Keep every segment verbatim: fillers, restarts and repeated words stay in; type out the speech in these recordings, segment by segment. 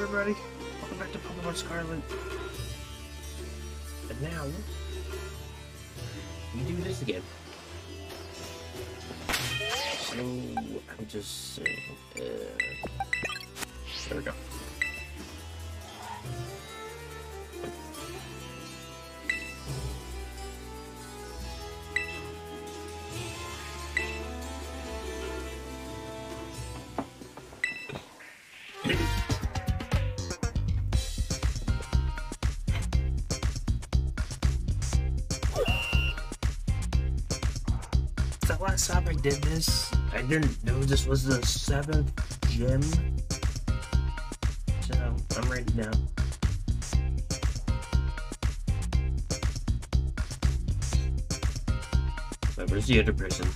everybody? Welcome back to Pokemon Scarlet. And now, we do this again. So, I'm just saying, uh, there we go. The last time I did this, I didn't know this was the seventh gym. So, I'm ready now. But where's the other person?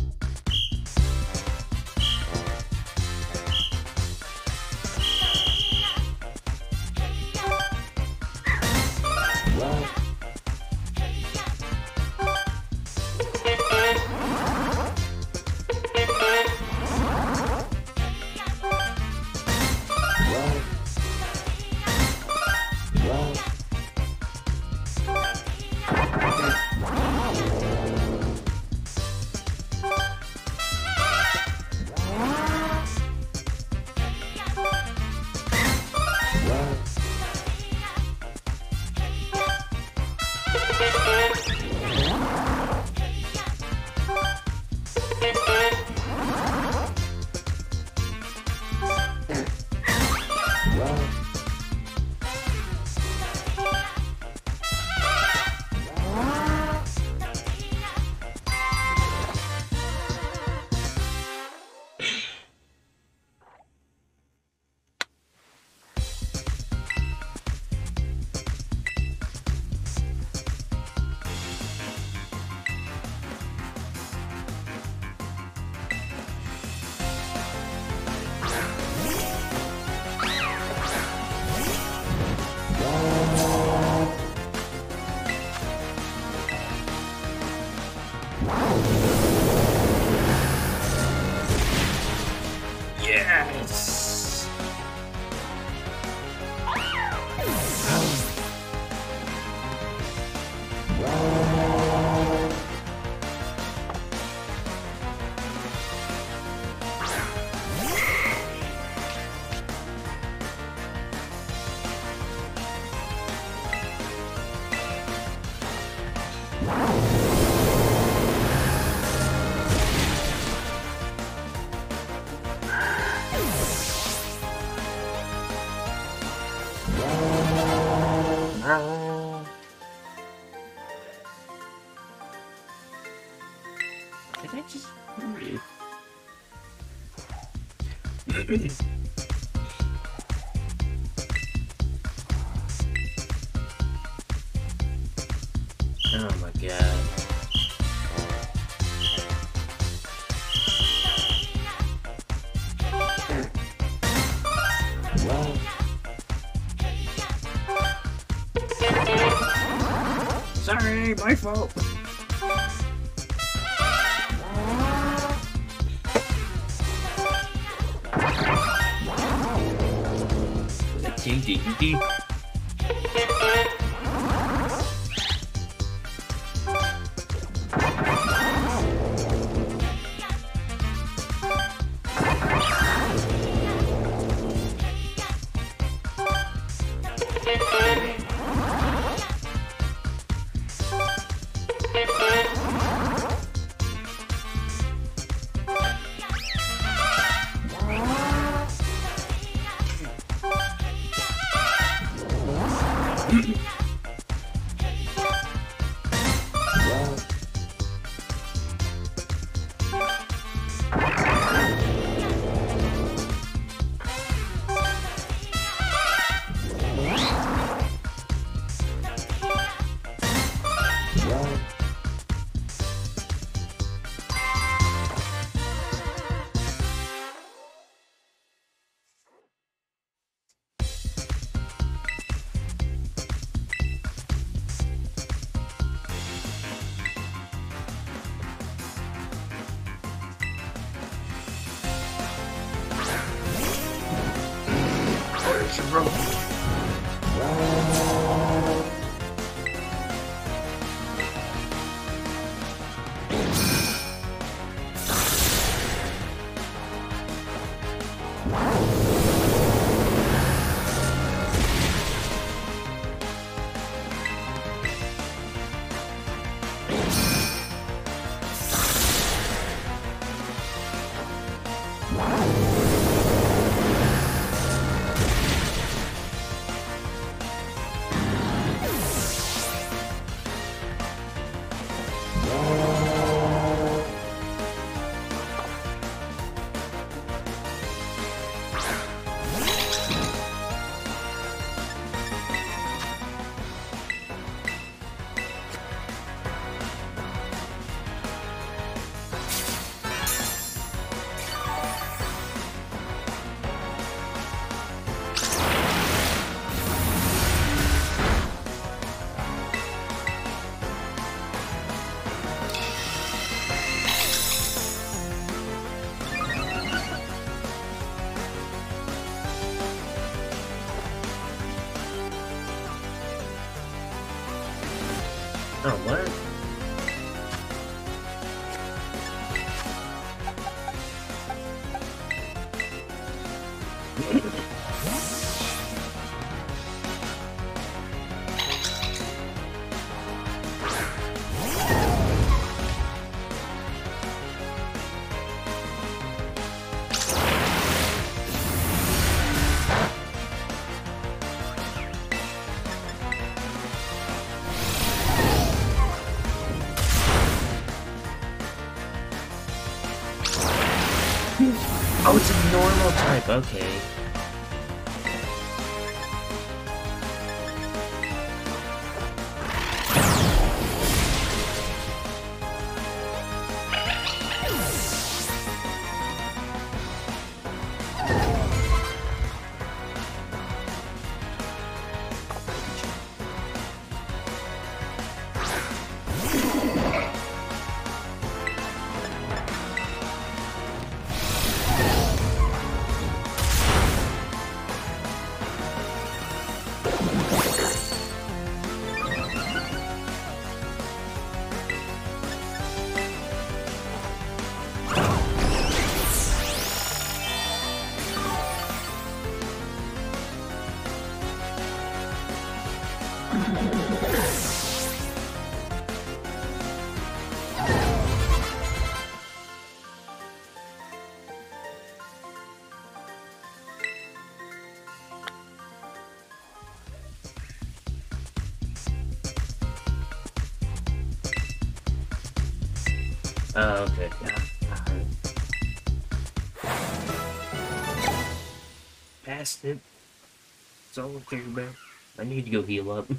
Yes! Did I just breathe? Oh my god. Sorry, my fault. Ding ding ding. bro. Oh, what? Oh, it's a normal type, okay. Oh, okay. Yeah. Passed it. It's all okay, man. I need to go heal up.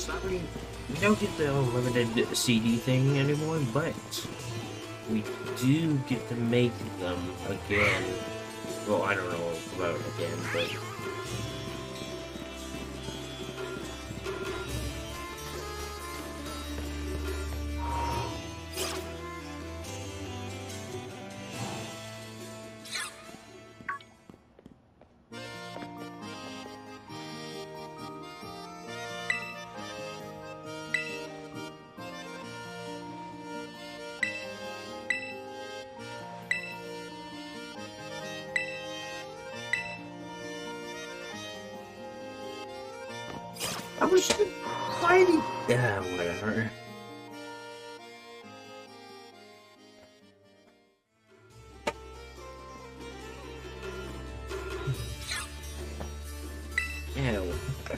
it's not really, we don't get the unlimited C D thing anymore, but we do get to make them again. Well, I don't know about again, but I was just fighting. Yeah, whatever. Ew.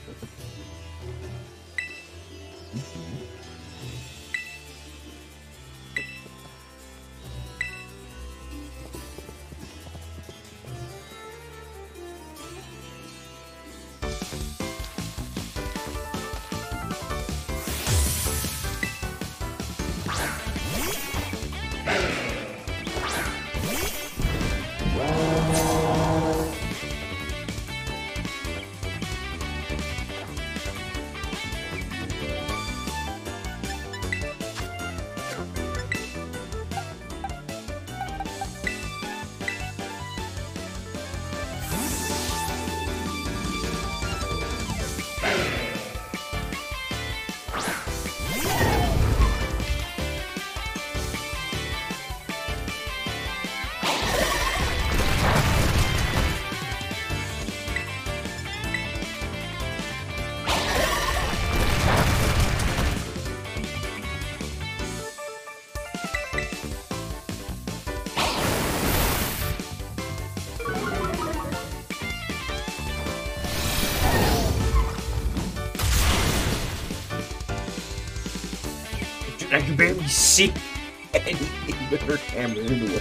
I can barely see anything with her camera in the way.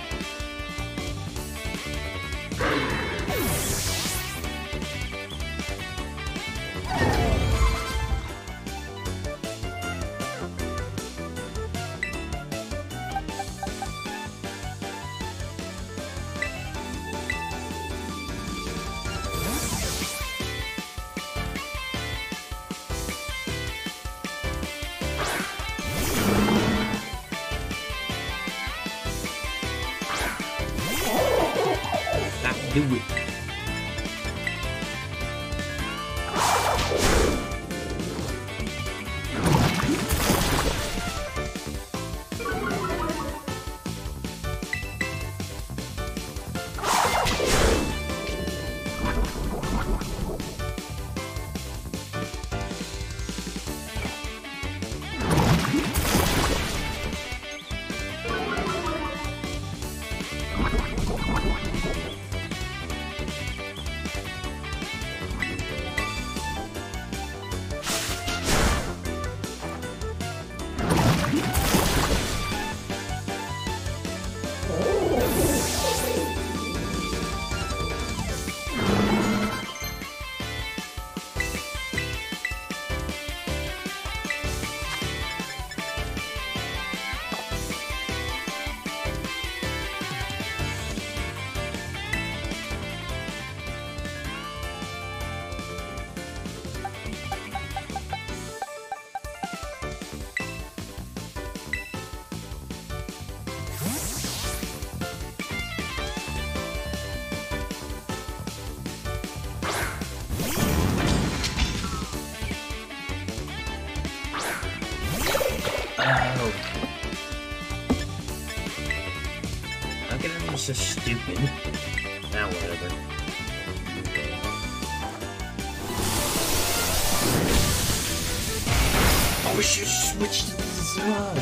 Do it. Oh. Look at him, so stupid. Now, whatever. I wish you switched to the Zug.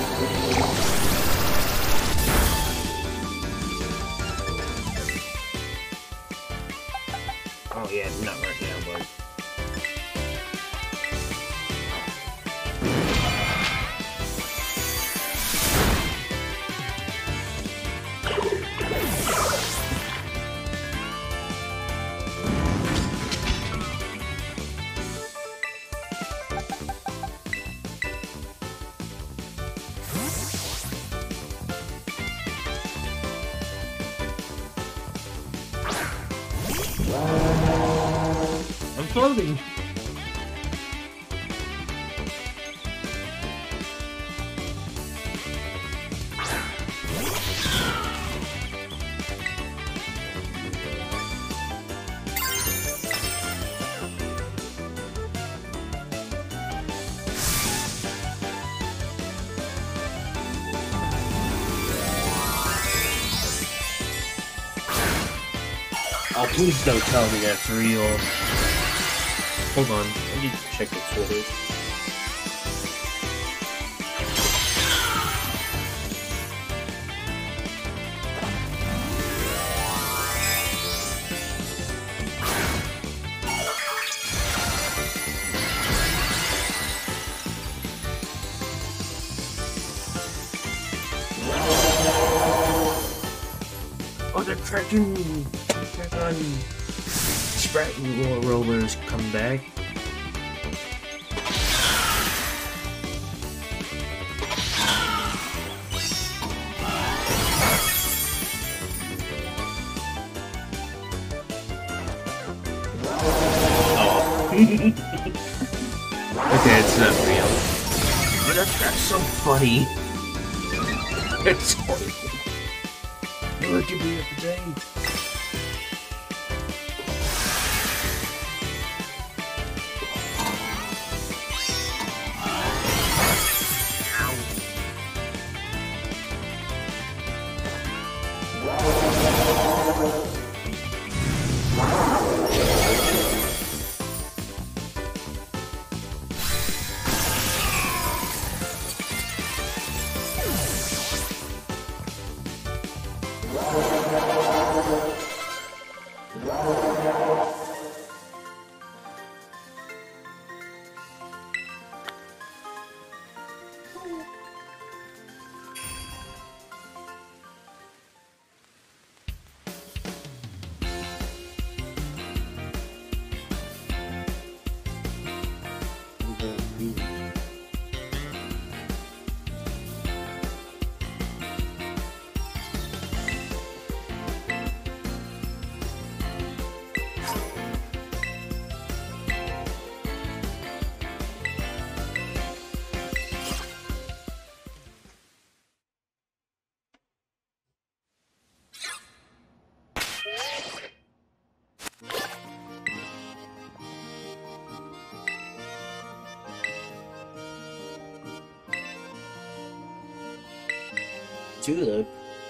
Oh, yeah, not right now, bud. floating. Oh, please don't tell me that's real. Hold on, I need to check the Twitter. Oh, the Dragon! Dragon! Sprat Rollers come back. Oh. Okay, it's not real. But that's, that's so funny. It's funny. Look at me every day. Tulip.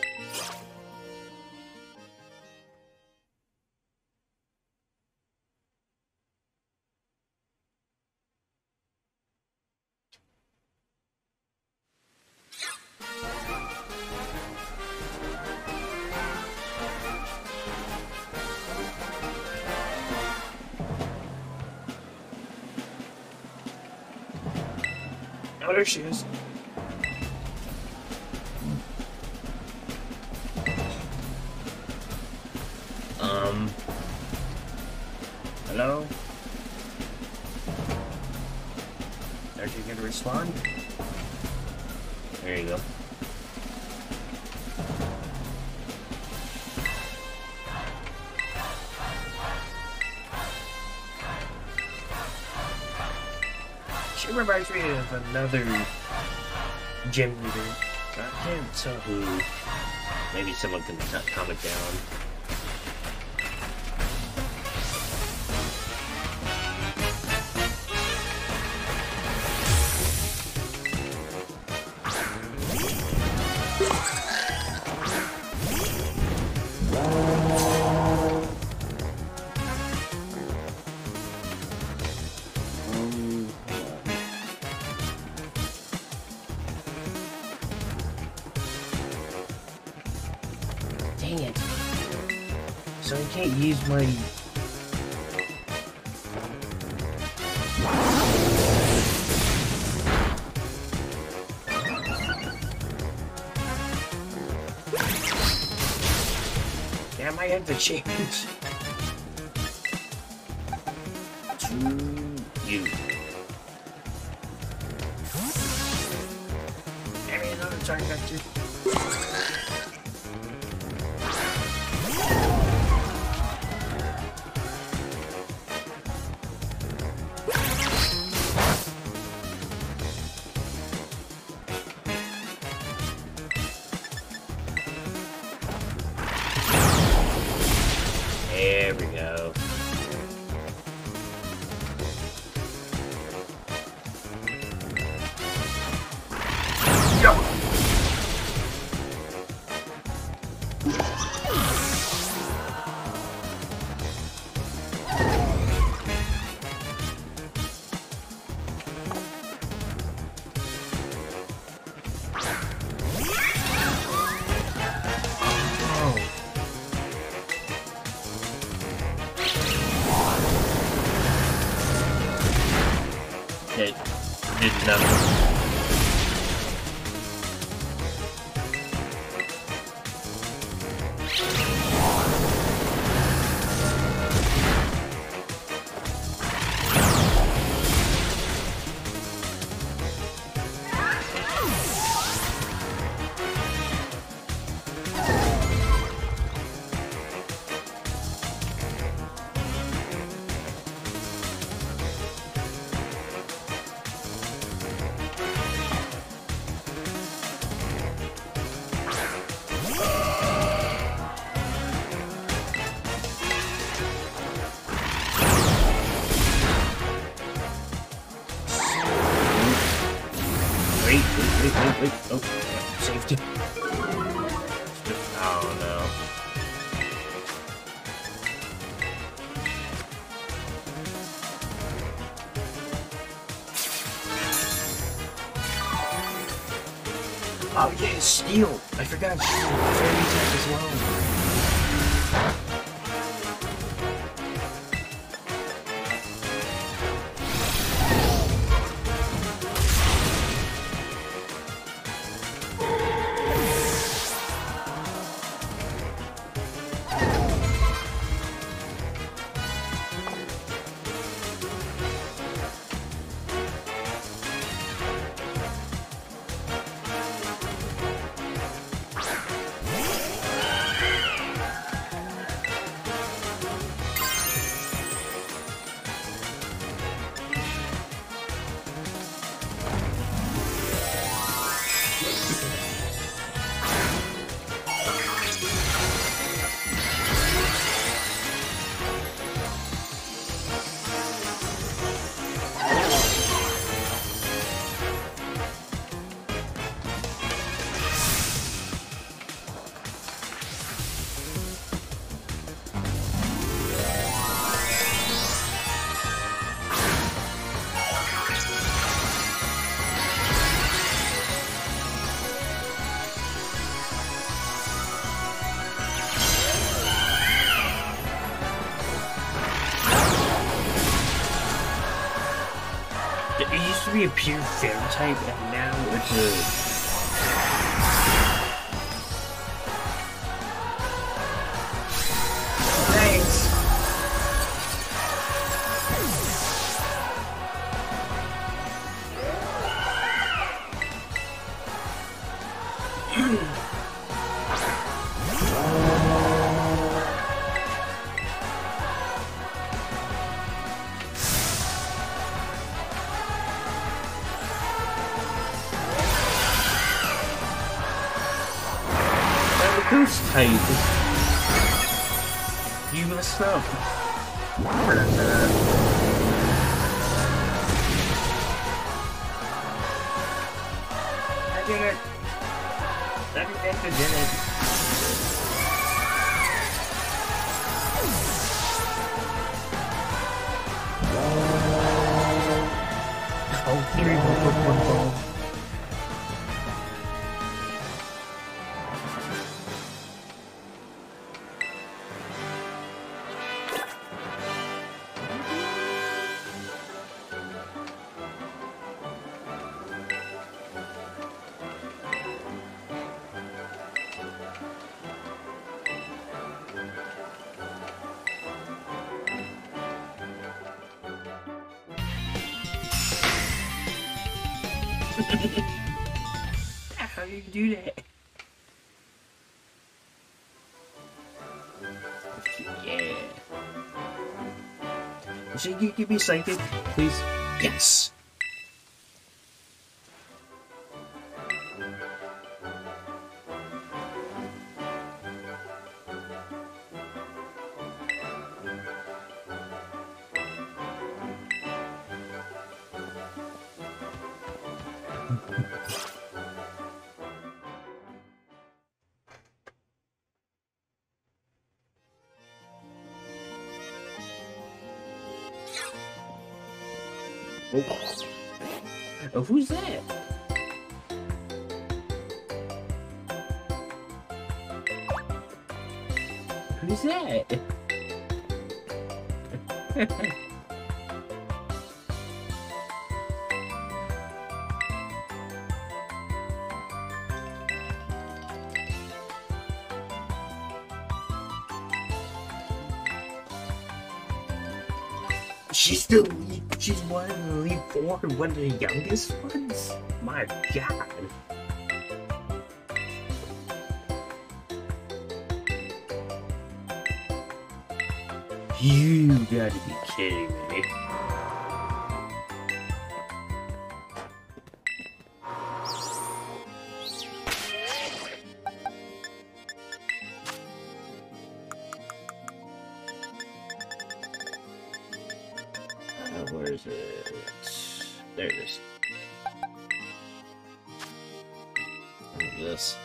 Oh, there she is. Um. Hello? Are you gonna respond? There you go. She reminds me of another gym leader. I can't tell who. Maybe someone can comment down. Dang it. So I can't use my... Yeah, I might have to change to you. Maybe another target got you. It did nothing. Wait, wait, wait, wait, wait. Oh, safety. Oh no. Oh yeah, steel. I forgot steel. Fairy attack as well. It used to be a pure fairy type, and now it's a... Thanks! Ghost type. You messed up. I did it. I did it. Oh, three, one, one, one, one. How do you do that? Yeah. Should you give me psychic, please? Yes. Oh, who's that? Who's that? She's the lead, she's one of the lead four, one of the youngest ones? My god. You gotta be kidding me. Where is it? There it is. Look at this.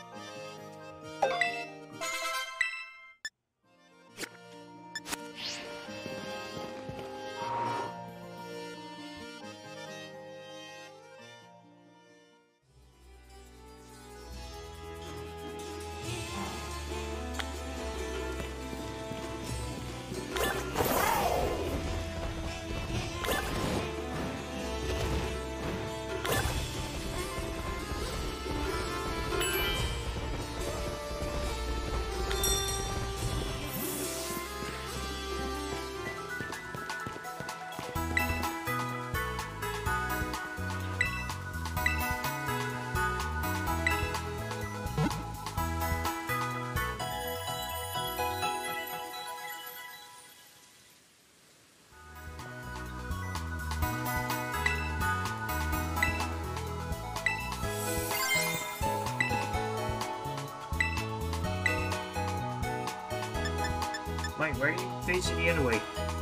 Wait, where are you facing the other way?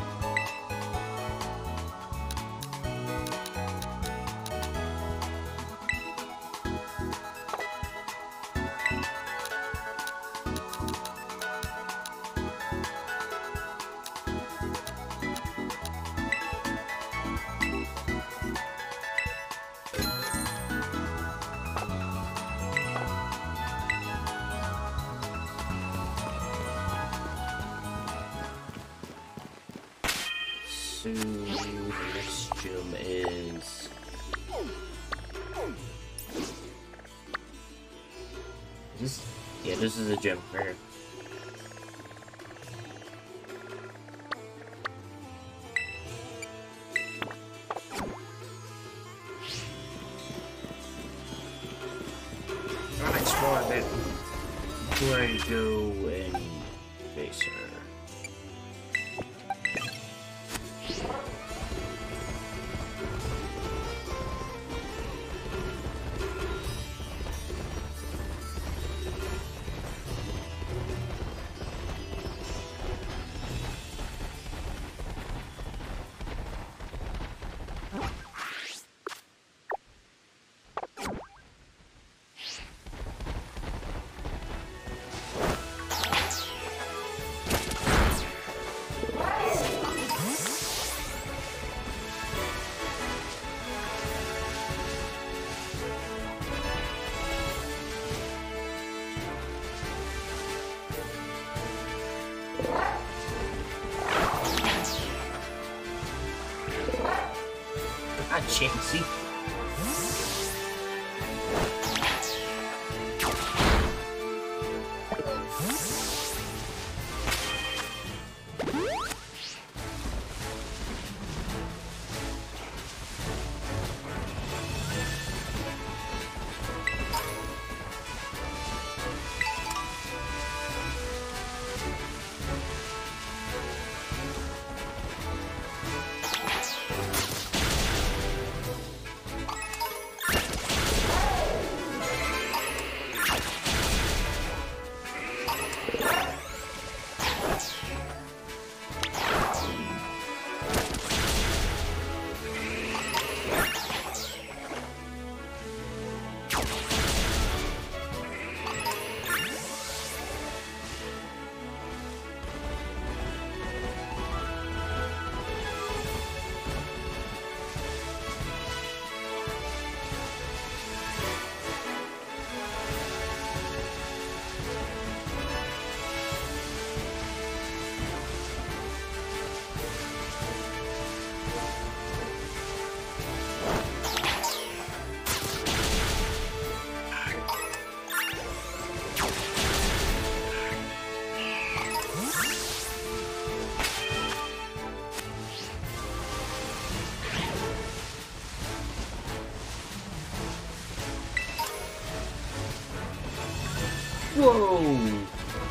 So, the next gym is... This? Yeah, this is a gym right here. I'll explore a bit before I go and face her. Ah, Chansey. Whoa!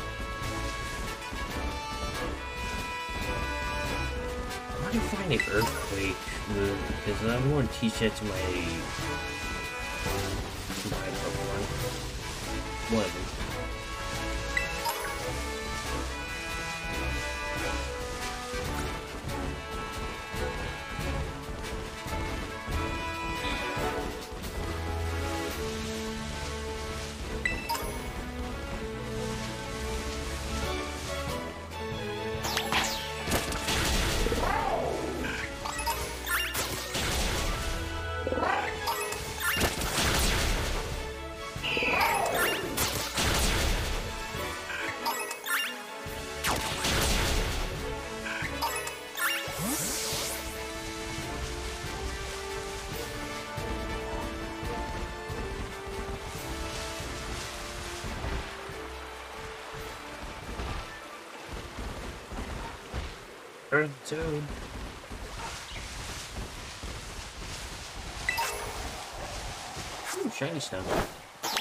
How do you find the earthquake move? Because I want to teach that to my my Pokemon. One. Turn two. Ooh, shiny stuff.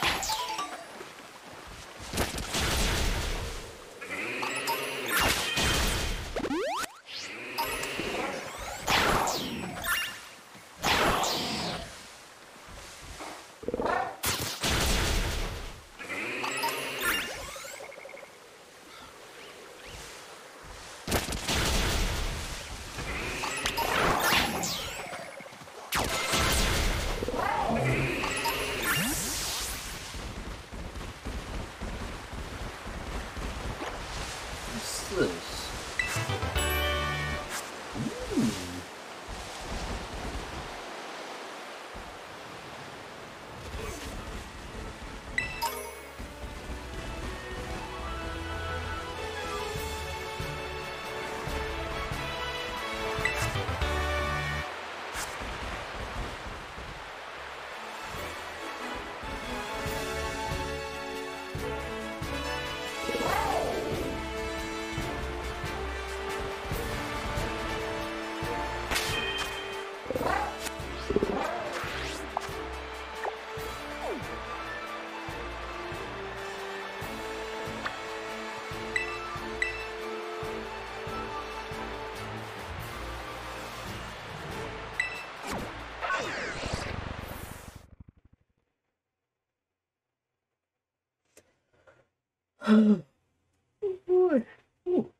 Oh boy. Ooh.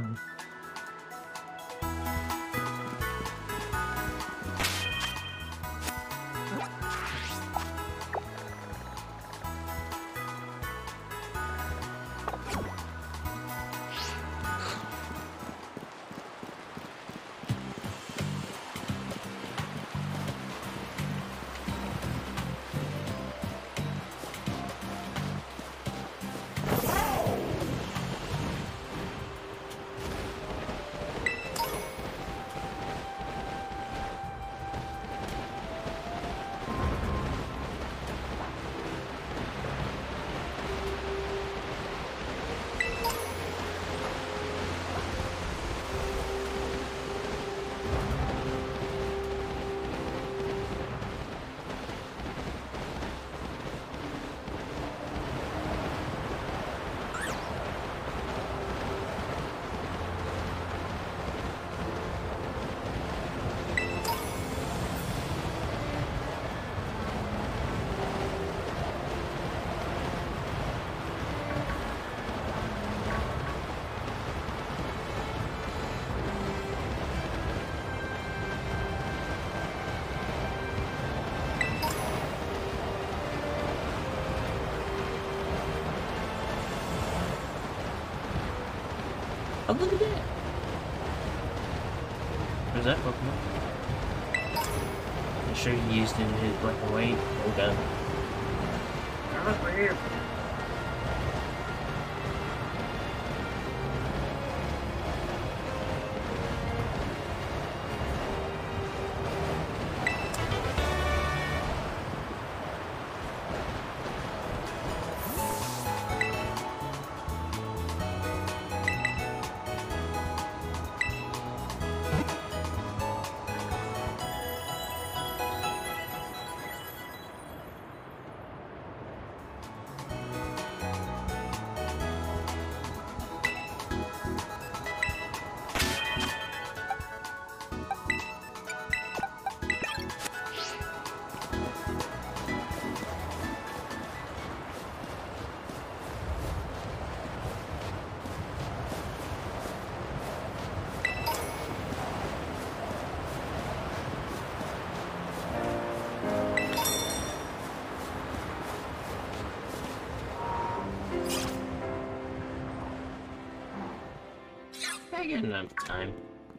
Oh, look at that! Where's that Pokemon? I'm sure he used it in his black and white. Oh god. Come over here! got enough time.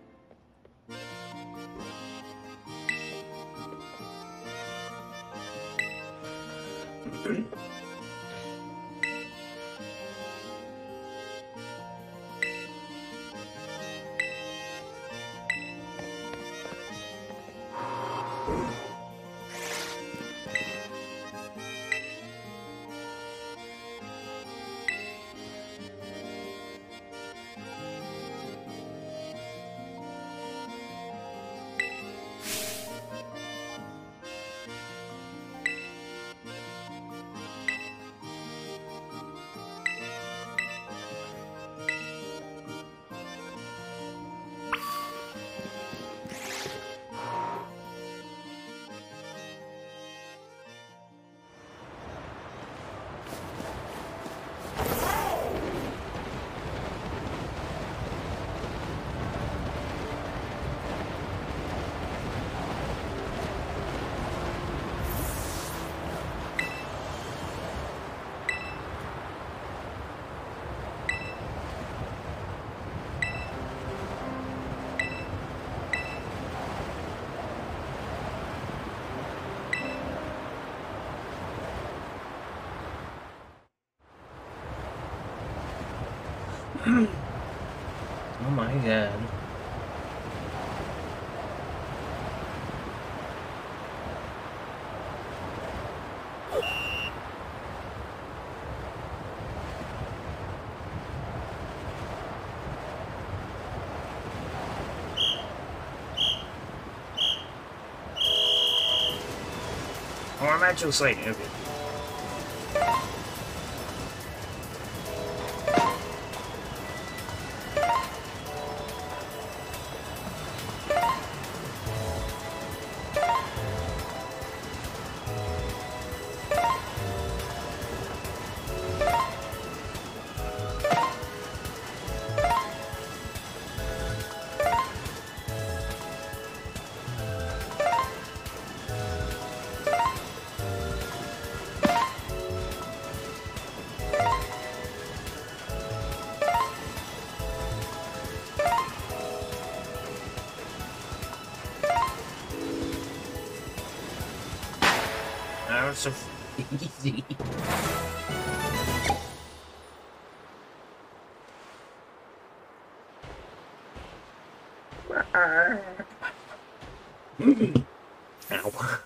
Oh my god. Oh, I'm actually sliding. Okay. That was so easy. Ow.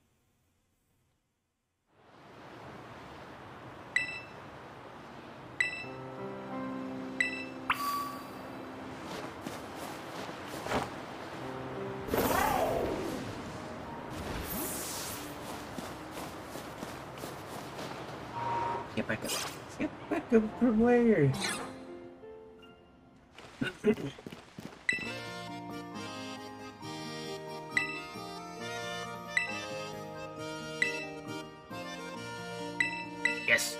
Get back up. Get back up from where? Yes.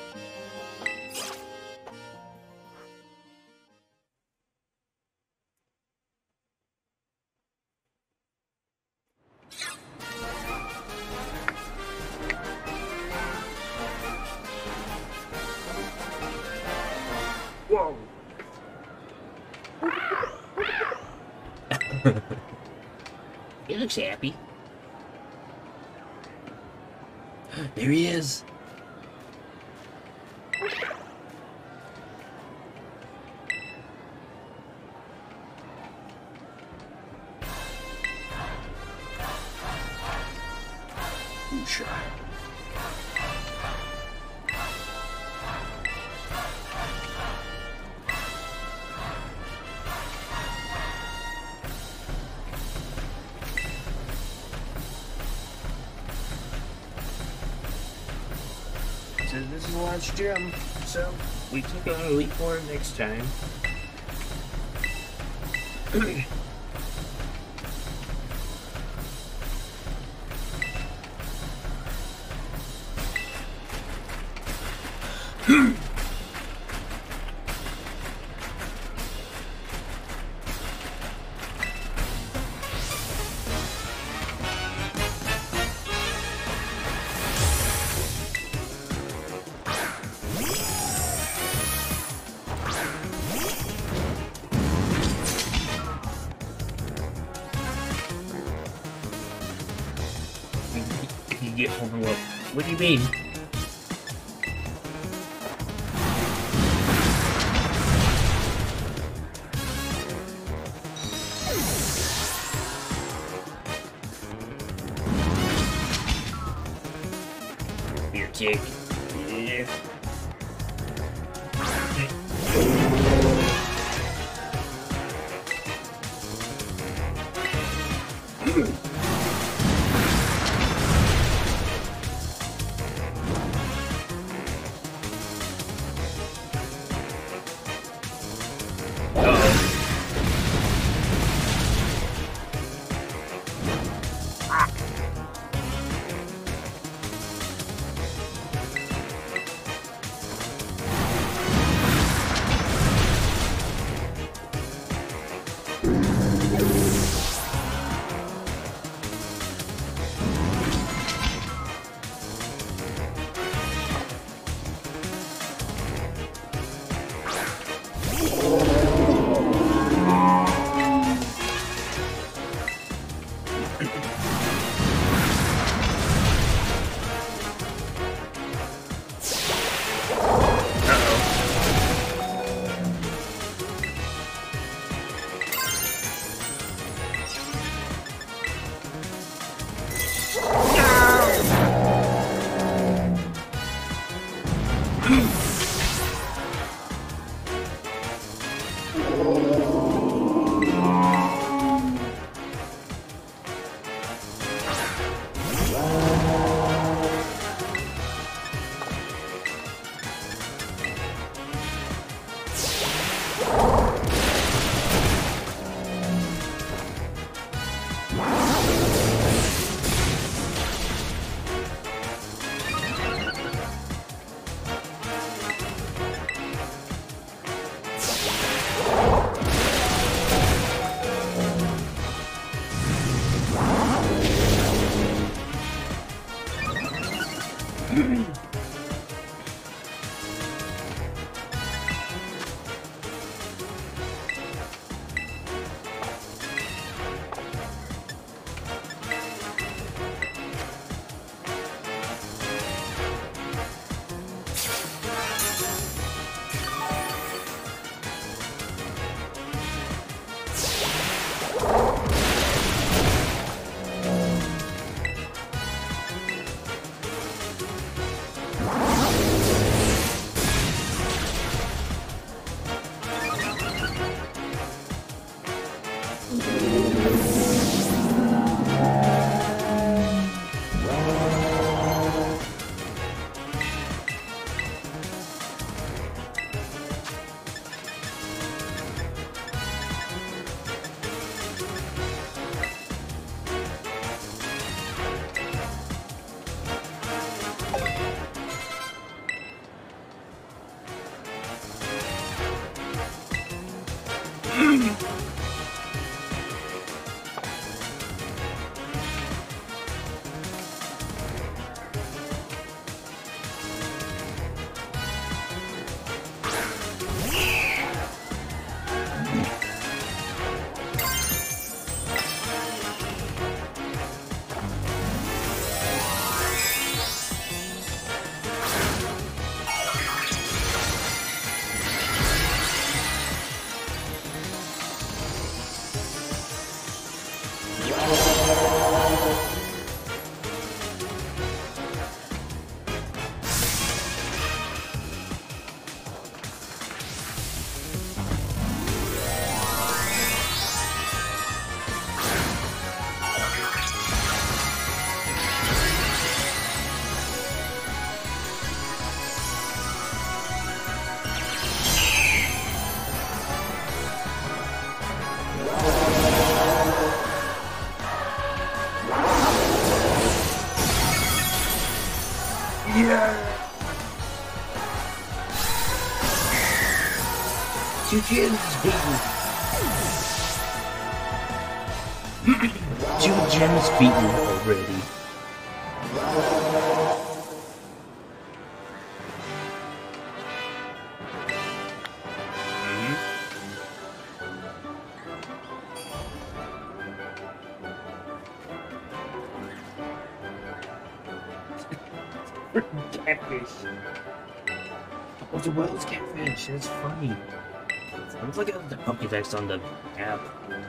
Whoa. He looks happy. There he is. Sure. So this is the last gym, so we took on Elite Four next time. You get overlooked. What do you mean? Beer kick. Yeah. Two gems beaten. Two gems beaten already. Catfish. Oh, the world's catfish. That's funny. I'm looking at the Pokédex on the app.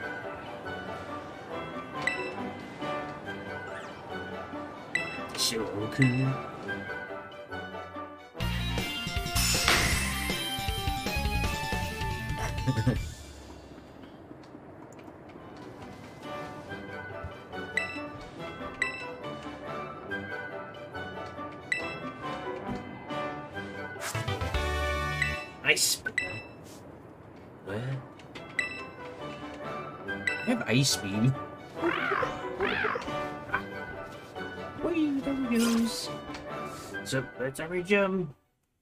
Shoku. Ice. What? I have ice beam. Wait, there he goes. So that's every gem.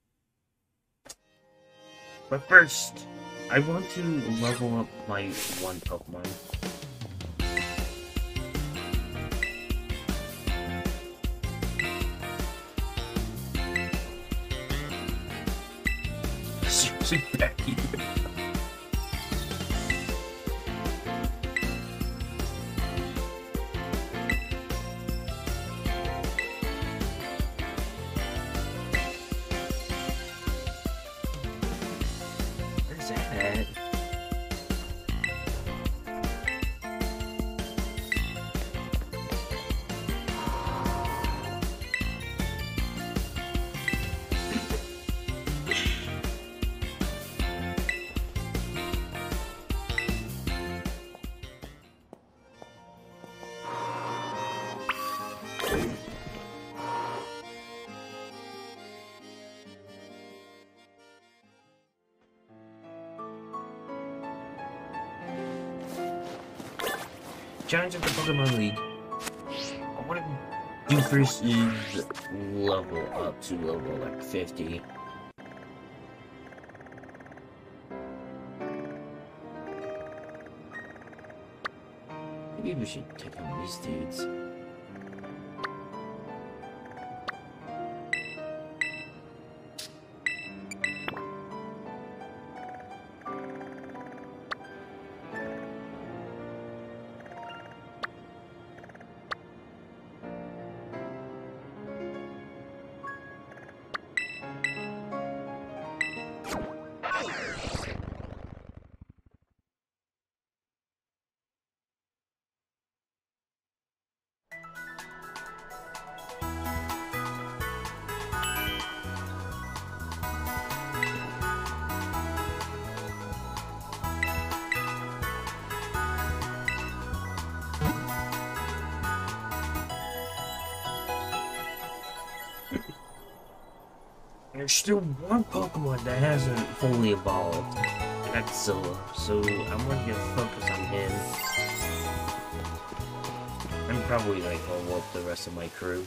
But first, I want to level up my one Pokemon. Seriously, Becky. Where's that at? Challenge of the Pokemon League. What I do first is level up to level like fifty. Maybe we should take on these dudes. There's still one Pokemon that hasn't fully evolved, and that's Zilla, so I'm going to focus on him. I'm probably like level up the rest of my crew.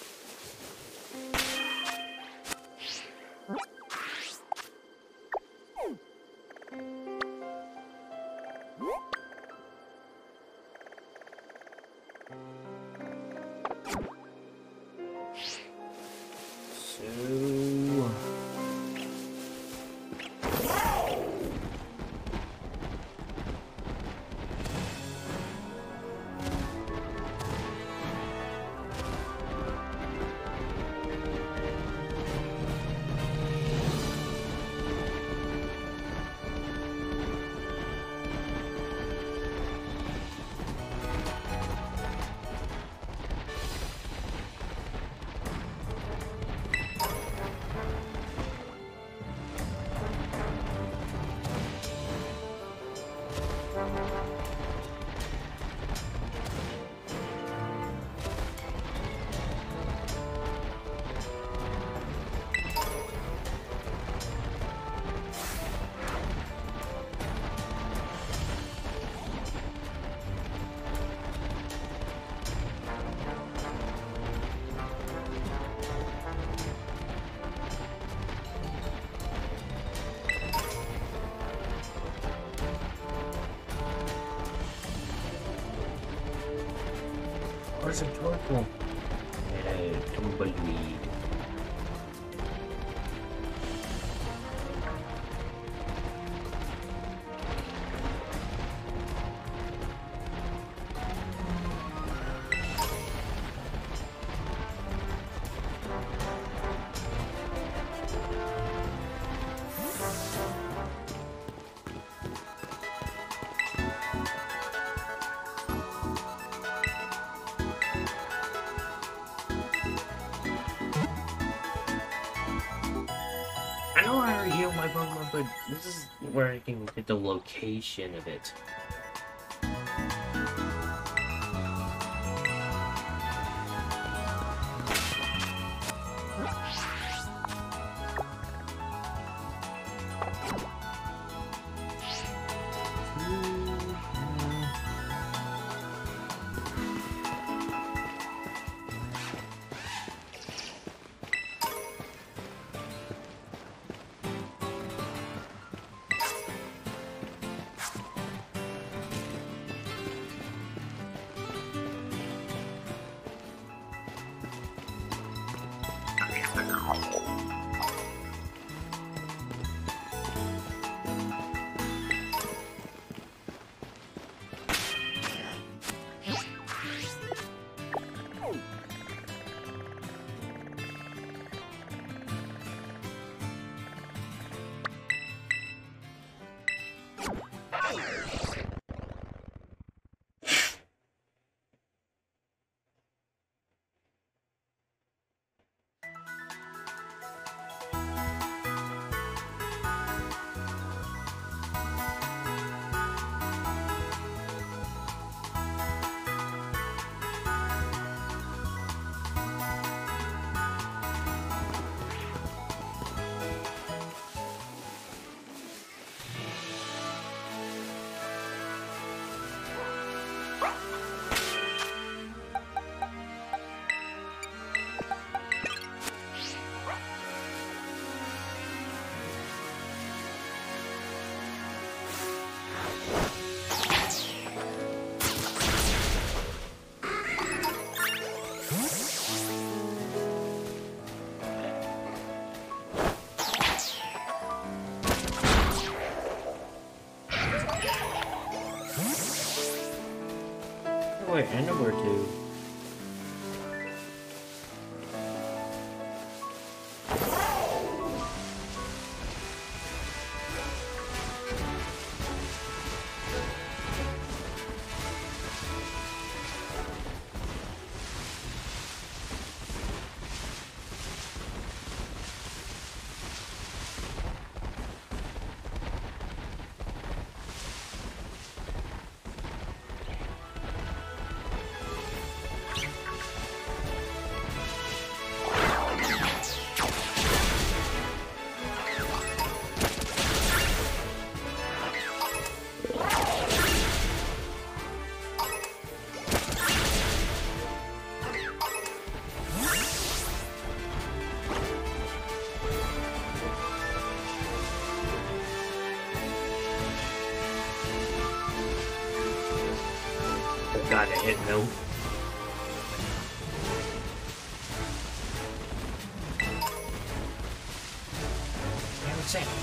Where's a Torkoal? And a Tumbleweed. already healed my Pokemon, but this is where I can get the location of it. Wait, I know where to. Got to hit no. I would say.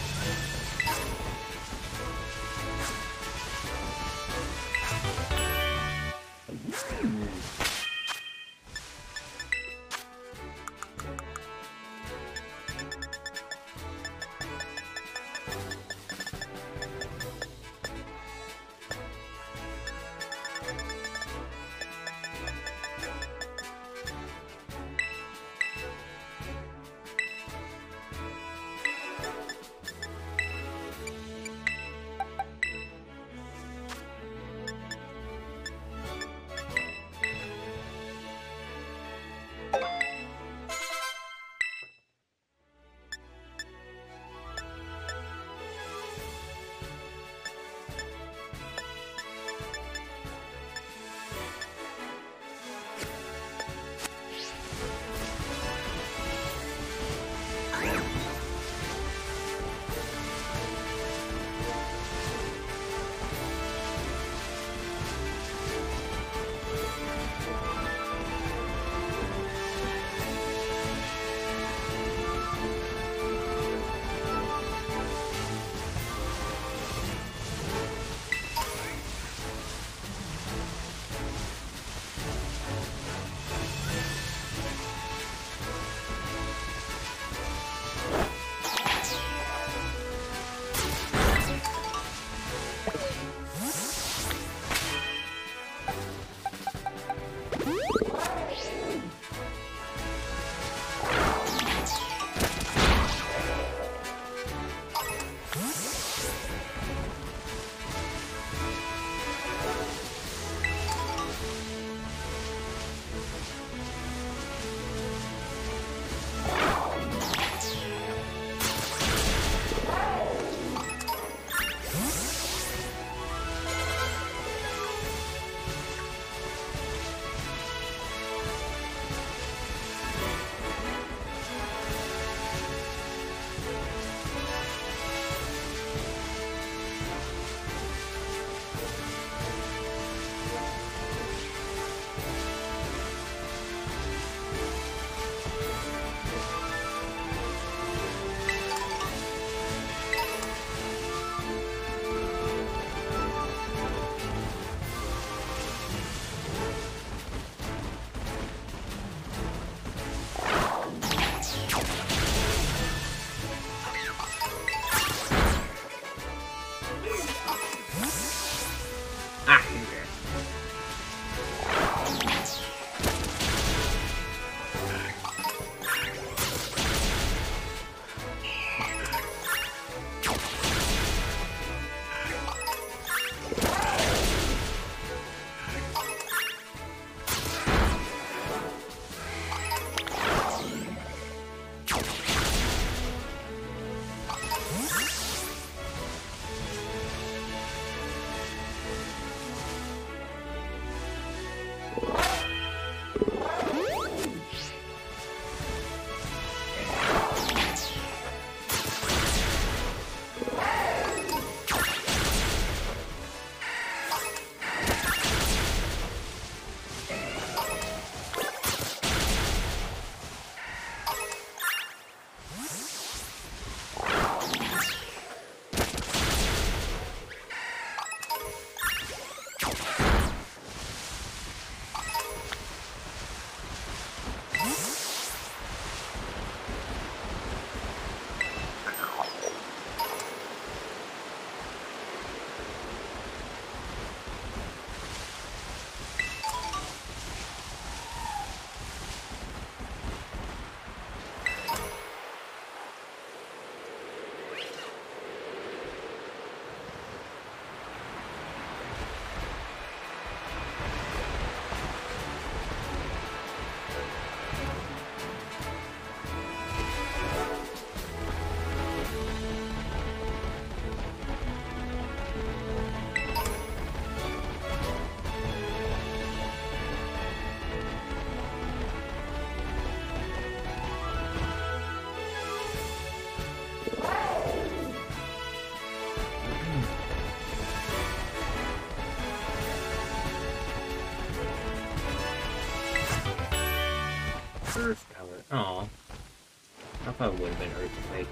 Earth power. Oh, I thought it would have been earthquake.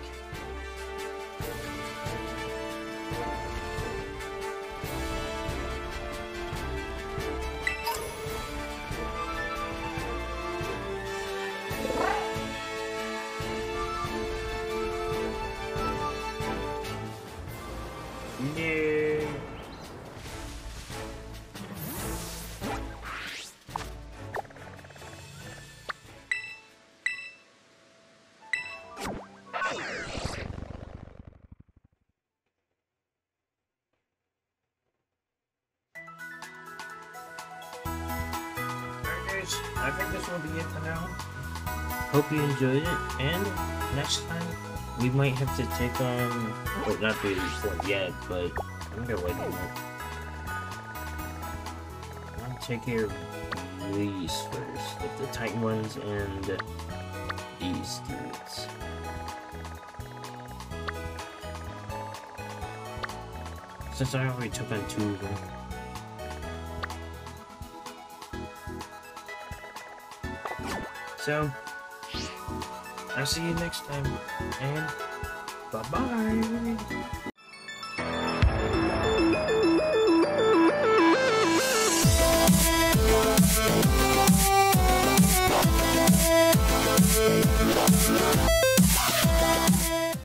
Yeah. I think this will be it for now. Hope you enjoyed it, and next time we might have to take on, well, not do this one yet, but I'm gonna wait on it. I'll take care of these first, like the Titan ones and these dudes. Since I already took on two of them. So, I'll see you next time, and bye-bye.